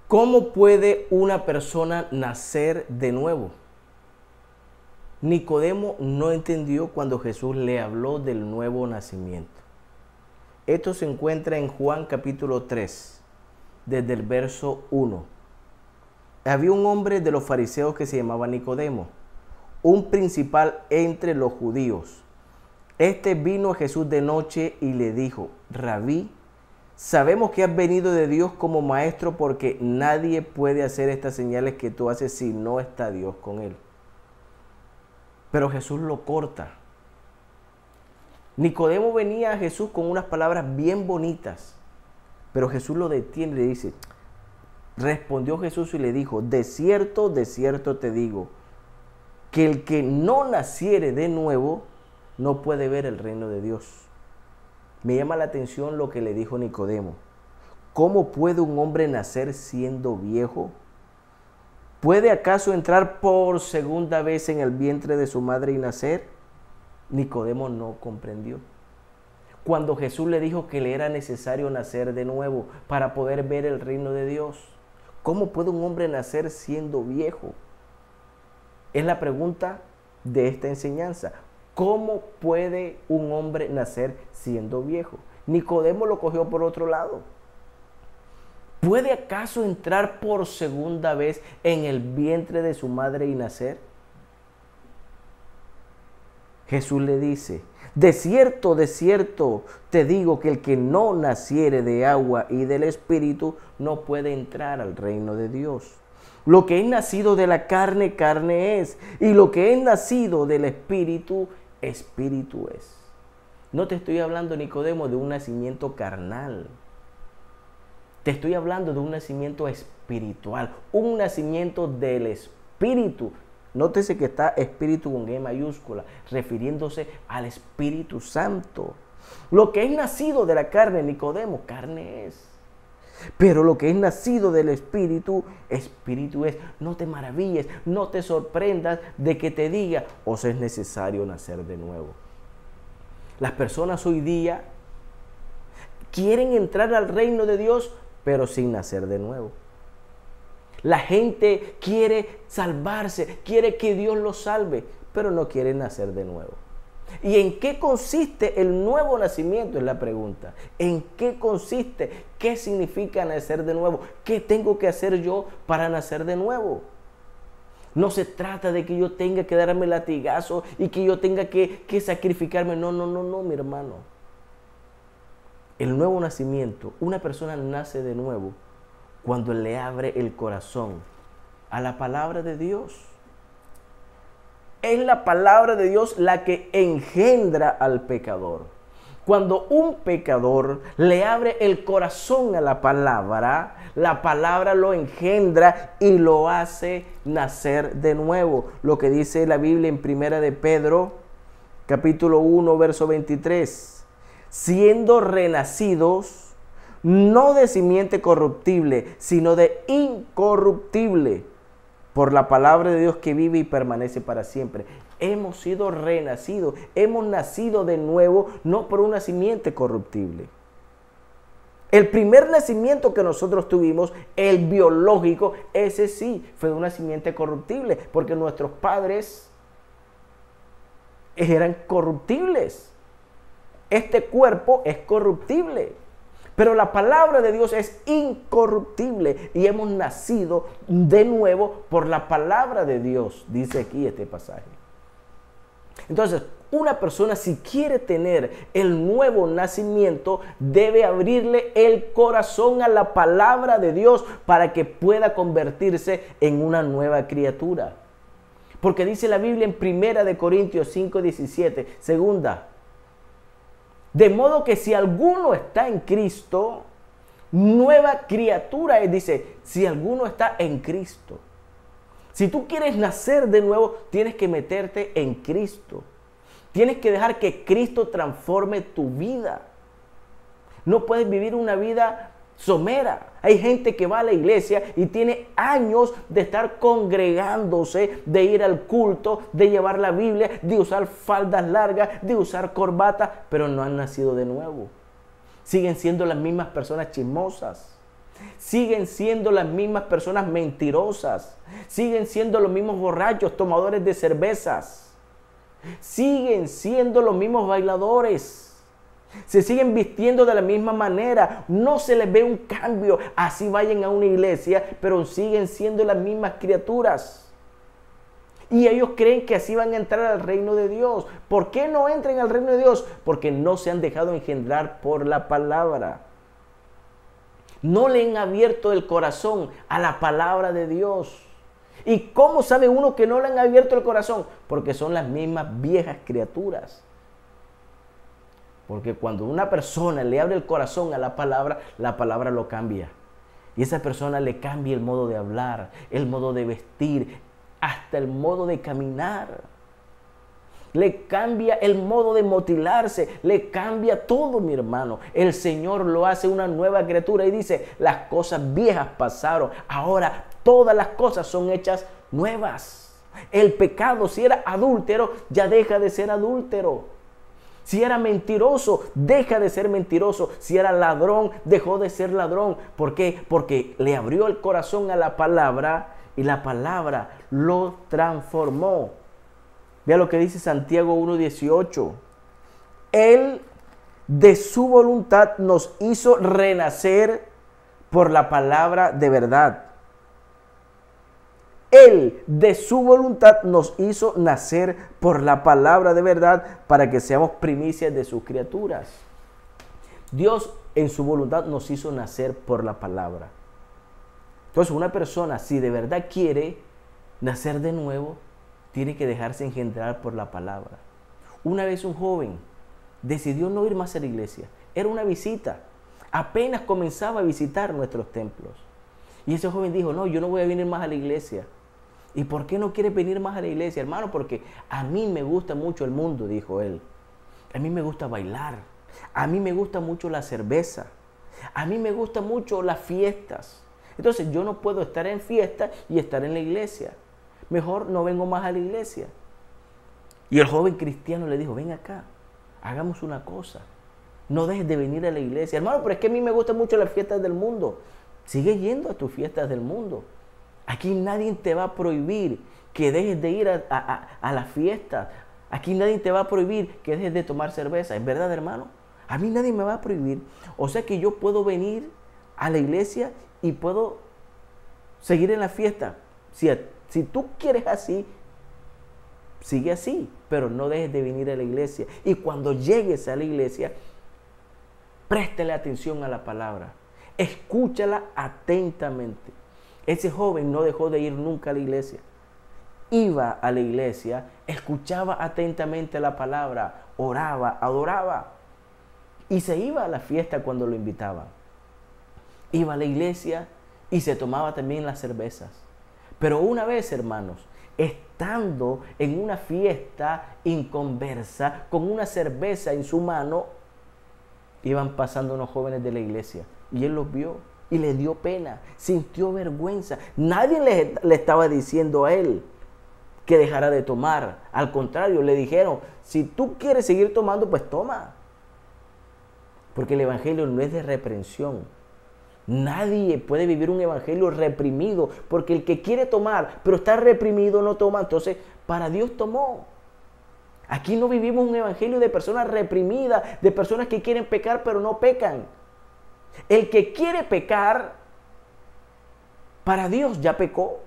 ¿Cómo puede una persona nacer de nuevo? Nicodemo no entendió cuando Jesús le habló del nuevo nacimiento. Esto se encuentra en Juan capítulo 3, desde el verso 1. Había un hombre de los fariseos que se llamaba Nicodemo, un principal entre los judíos. Este vino a Jesús de noche y le dijo: Rabí, sabemos que has venido de Dios como maestro, porque nadie puede hacer estas señales que tú haces si no está Dios con él. Pero Jesús lo corta. Nicodemo venía a Jesús con unas palabras bien bonitas, pero Jesús lo detiene y le dice, respondió Jesús y le dijo: de cierto te digo, que el que no naciere de nuevo no puede ver el reino de Dios. Me llama la atención lo que le dijo Nicodemo. ¿Cómo puede un hombre nacer siendo viejo? ¿Puede acaso entrar por segunda vez en el vientre de su madre y nacer? Nicodemo no comprendió. Cuando Jesús le dijo que le era necesario nacer de nuevo para poder ver el reino de Dios. ¿Cómo puede un hombre nacer siendo viejo? Es la pregunta de esta enseñanza. ¿Cómo puede un hombre nacer siendo viejo? Nicodemo lo cogió por otro lado. ¿Puede acaso entrar por segunda vez en el vientre de su madre y nacer? Jesús le dice: de cierto te digo que el que no naciere de agua y del Espíritu no puede entrar al reino de Dios. Lo que es nacido de la carne, carne es, y lo que es nacido del Espíritu, Espíritu es. No te estoy hablando, Nicodemo, de un nacimiento carnal. Te estoy hablando de un nacimiento espiritual, un nacimiento del Espíritu. Nótese que está Espíritu con E mayúscula, refiriéndose al Espíritu Santo. Lo que es nacido de la carne, Nicodemo, carne es. Pero lo que es nacido del Espíritu, Espíritu es. No te maravilles, no te sorprendas de que te diga: os es necesario nacer de nuevo. Las personas hoy día quieren entrar al reino de Dios, pero sin nacer de nuevo. La gente quiere salvarse, quiere que Dios los salve, pero no quiere nacer de nuevo. ¿Y en qué consiste el nuevo nacimiento? Es la pregunta. ¿En qué consiste? ¿Qué significa nacer de nuevo? ¿Qué tengo que hacer yo para nacer de nuevo? No se trata de que yo tenga que darme latigazo y que yo tenga que sacrificarme. No, mi hermano. El nuevo nacimiento, una persona nace de nuevo cuando le abre el corazón a la palabra de Dios. Es la palabra de Dios la que engendra al pecador. Cuando un pecador le abre el corazón a la palabra lo engendra y lo hace nacer de nuevo. Lo que dice la Biblia en Primera de Pedro, capítulo 1, verso 23. Siendo renacidos, no de simiente corruptible, sino de incorruptible, por la palabra de Dios que vive y permanece para siempre. Hemos sido renacidos, hemos nacido de nuevo, no por una simiente corruptible. El primer nacimiento que nosotros tuvimos, el biológico, ese sí, fue de una simiente corruptible, porque nuestros padres eran corruptibles. Este cuerpo es corruptible, pero la palabra de Dios es incorruptible y hemos nacido de nuevo por la palabra de Dios, dice aquí este pasaje. Entonces, una persona, si quiere tener el nuevo nacimiento, debe abrirle el corazón a la palabra de Dios para que pueda convertirse en una nueva criatura. Porque dice la Biblia en 1 Corintios 5:17, segunda: de modo que si alguno está en Cristo, nueva criatura es. Dice, si alguno está en Cristo. Si tú quieres nacer de nuevo, tienes que meterte en Cristo. Tienes que dejar que Cristo transforme tu vida. No puedes vivir una vida somera. Hay gente que va a la iglesia y tiene años de estar congregándose, de ir al culto, de llevar la Biblia, de usar faldas largas, de usar corbata, pero no han nacido de nuevo. Siguen siendo las mismas personas chismosas. Siguen siendo las mismas personas mentirosas. Siguen siendo los mismos borrachos, tomadores de cervezas. Siguen siendo los mismos bailadores. Se siguen vistiendo de la misma manera. No se les ve un cambio. Así vayan a una iglesia, pero siguen siendo las mismas criaturas. Y ellos creen que así van a entrar al reino de Dios. ¿Por qué no entran al reino de Dios? Porque no se han dejado engendrar por la palabra. No le han abierto el corazón a la palabra de Dios. ¿Y cómo sabe uno que no le han abierto el corazón? Porque son las mismas viejas criaturas. Porque cuando una persona le abre el corazón a la palabra lo cambia. Y esa persona le cambia el modo de hablar, el modo de vestir, hasta el modo de caminar. Le cambia el modo de motilarse, le cambia todo, mi hermano. El Señor lo hace una nueva criatura y dice, las cosas viejas pasaron, ahora todas las cosas son hechas nuevas. El pecado, si era adúltero, ya deja de ser adúltero. Si era mentiroso, deja de ser mentiroso. Si era ladrón, dejó de ser ladrón. ¿Por qué? Porque le abrió el corazón a la palabra y la palabra lo transformó. Vea lo que dice Santiago 1:18. Él de su voluntad nos hizo renacer por la palabra de verdad. Él de su voluntad nos hizo nacer por la palabra de verdad para que seamos primicias de sus criaturas. Dios en su voluntad nos hizo nacer por la palabra. Entonces una persona, si de verdad quiere nacer de nuevo, tiene que dejarse engendrar por la palabra. Una vez un joven decidió no ir más a la iglesia. Era una visita. Apenas comenzaba a visitar nuestros templos. Y ese joven dijo, no, yo no voy a venir más a la iglesia. ¿Y por qué no quiere venir más a la iglesia, hermano? Porque a mí me gusta mucho el mundo, dijo él. A mí me gusta bailar. A mí me gusta mucho la cerveza. A mí me gustan mucho las fiestas. Entonces yo no puedo estar en fiesta y estar en la iglesia. Mejor no vengo más a la iglesia. Y el joven cristiano le dijo, ven acá, hagamos una cosa. No dejes de venir a la iglesia. Hermano, pero es que a mí me gustan mucho las fiestas del mundo. Sigue yendo a tus fiestas del mundo. Aquí nadie te va a prohibir que dejes de ir a las fiestas. Aquí nadie te va a prohibir que dejes de tomar cerveza. ¿Es verdad, hermano? A mí nadie me va a prohibir. O sea que yo puedo venir a la iglesia y puedo seguir en la fiesta. Si tú quieres así, sigue así, pero no dejes de venir a la iglesia. Y cuando llegues a la iglesia, préstale atención a la palabra. Escúchala atentamente. Ese joven no dejó de ir nunca a la iglesia. Iba a la iglesia, escuchaba atentamente la palabra, oraba, adoraba. Y se iba a la fiesta cuando lo invitaban. Iba a la iglesia y se tomaba también las cervezas. Pero una vez, hermanos, estando en una fiesta inconversa, con una cerveza en su mano, iban pasando unos jóvenes de la iglesia. Y él los vio. Y le dio pena, sintió vergüenza. Nadie le estaba diciendo a él que dejara de tomar. Al contrario, le dijeron, si tú quieres seguir tomando, pues toma. Porque el evangelio no es de reprensión. Nadie puede vivir un evangelio reprimido, porque el que quiere tomar, pero está reprimido, no toma. Entonces, para Dios tomó. Aquí no vivimos un evangelio de personas reprimidas, de personas que quieren pecar, pero no pecan. El que quiere pecar, para Dios ya pecó.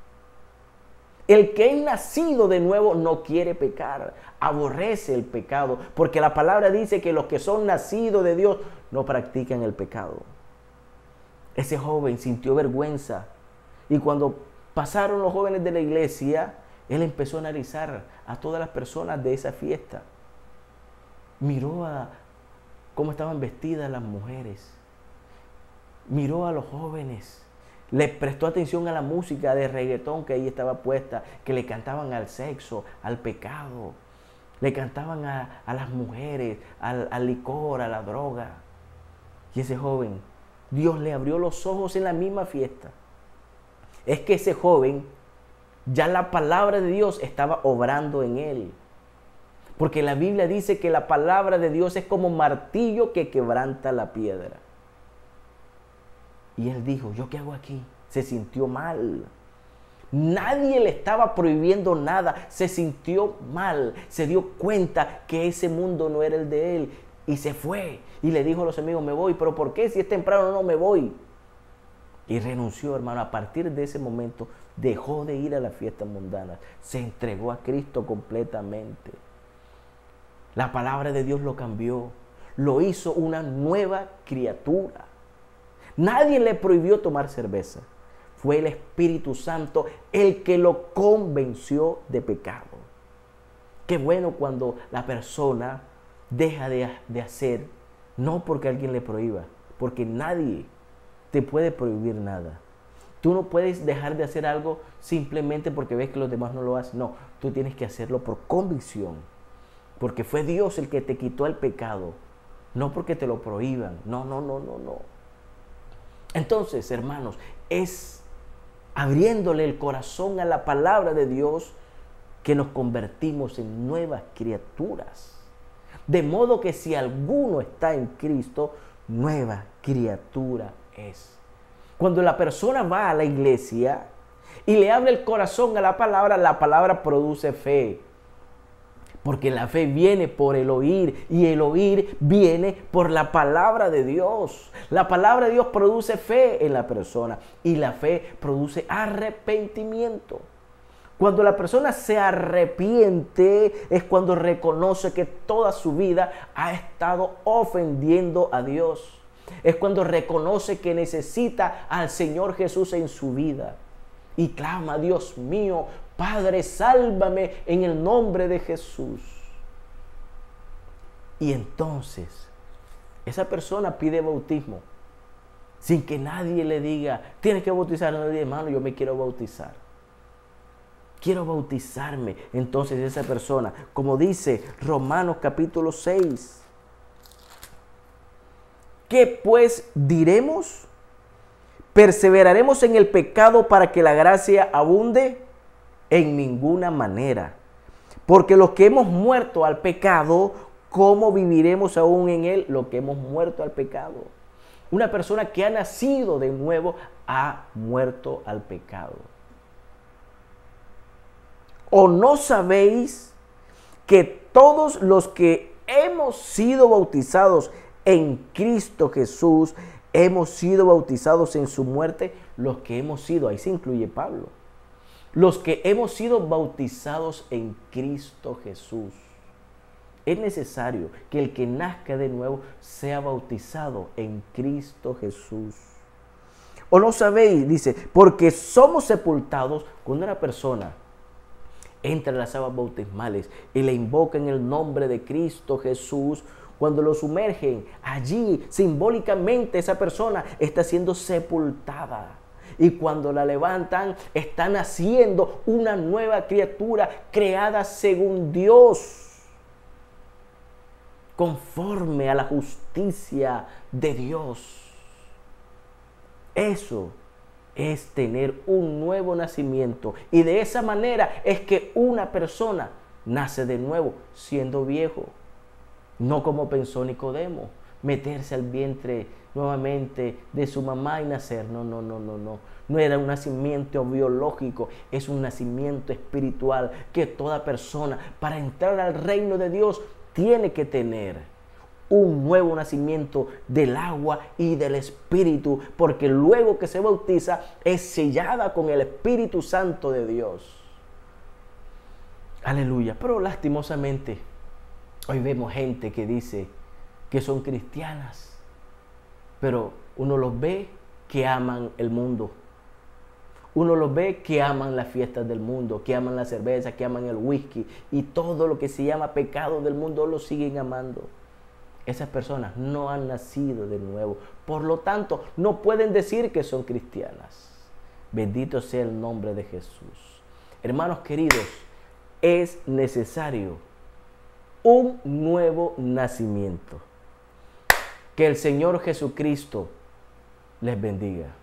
El que es nacido de nuevo no quiere pecar, aborrece el pecado, porque la palabra dice que los que son nacidos de Dios no practican el pecado. Ese joven sintió vergüenza y cuando pasaron los jóvenes de la iglesia, él empezó a analizar a todas las personas de esa fiesta. Miró a cómo estaban vestidas las mujeres. Miró a los jóvenes, le prestó atención a la música de reggaetón que ahí estaba puesta, que le cantaban al sexo, al pecado, le cantaban a las mujeres, al licor, a la droga. Y ese joven, Dios le abrió los ojos en la misma fiesta. Es que ese joven, ya la palabra de Dios estaba obrando en él. Porque la Biblia dice que la palabra de Dios es como martillo que quebranta la piedra. Y él dijo, ¿yo qué hago aquí? Se sintió mal. Nadie le estaba prohibiendo nada. Se sintió mal. Se dio cuenta que ese mundo no era el de él. Y se fue. Y le dijo a los amigos, me voy. ¿Pero por qué? Si es temprano, no me voy. Y renunció, hermano. A partir de ese momento, dejó de ir a las fiestas mundanas. Se entregó a Cristo completamente. La palabra de Dios lo cambió. Lo hizo una nueva criatura. Nadie le prohibió tomar cerveza. Fue el Espíritu Santo el que lo convenció de pecado. Qué bueno cuando la persona deja de hacer, no porque alguien le prohíba, porque nadie te puede prohibir nada. Tú no puedes dejar de hacer algo simplemente porque ves que los demás no lo hacen. No, tú tienes que hacerlo por convicción, porque fue Dios el que te quitó el pecado, no porque te lo prohíban. No. Entonces, hermanos, es abriéndole el corazón a la palabra de Dios que nos convertimos en nuevas criaturas. De modo que si alguno está en Cristo, nueva criatura es. Cuando la persona va a la iglesia y le abre el corazón a la palabra produce fe. Porque la fe viene por el oír y el oír viene por la palabra de Dios. La palabra de Dios produce fe en la persona y la fe produce arrepentimiento. Cuando la persona se arrepiente es cuando reconoce que toda su vida ha estado ofendiendo a Dios. Es cuando reconoce que necesita al Señor Jesús en su vida. Y clama, Dios mío, Padre, sálvame en el nombre de Jesús. Y entonces, esa persona pide bautismo. Sin que nadie le diga, tienes que bautizar. No le diga, hermano, yo me quiero bautizar. Quiero bautizarme. Entonces esa persona, como dice Romanos capítulo 6. ¿Qué pues diremos? ¿Perseveraremos en el pecado para que la gracia abunde? En ninguna manera. Porque los que hemos muerto al pecado, ¿cómo viviremos aún en él? Lo que hemos muerto al pecado. Una persona que ha nacido de nuevo ha muerto al pecado. ¿O no sabéis que todos los que hemos sido bautizados en Cristo Jesús, hemos sido bautizados en su muerte? Los que hemos sido, ahí se incluye Pablo. Los que hemos sido bautizados en Cristo Jesús. Es necesario que el que nazca de nuevo sea bautizado en Cristo Jesús. ¿O no sabéis? Dice, porque somos sepultados. Cuando una persona entra en las aguas bautismales y le invoca en el nombre de Cristo Jesús, cuando lo sumergen allí, simbólicamente esa persona está siendo sepultada. Y cuando la levantan, están haciendo una nueva criatura creada según Dios, conforme a la justicia de Dios. Eso es tener un nuevo nacimiento. Y de esa manera es que una persona nace de nuevo, siendo viejo. No como pensó Nicodemo, meterse al vientre nuevamente de su mamá y nacer. No. No era un nacimiento biológico, es un nacimiento espiritual que toda persona para entrar al reino de Dios tiene que tener. Un nuevo nacimiento del agua y del Espíritu, porque luego que se bautiza es sellada con el Espíritu Santo de Dios. Aleluya. Pero lastimosamente hoy vemos gente que dice que son cristianas, pero uno los ve que aman el mundo. Uno los ve que aman las fiestas del mundo, que aman la cerveza, que aman el whisky y todo lo que se llama pecado del mundo lo siguen amando. Esas personas no han nacido de nuevo. Por lo tanto, no pueden decir que son cristianas. Bendito sea el nombre de Jesús. Hermanos queridos, es necesario un nuevo nacimiento. Que el Señor Jesucristo les bendiga.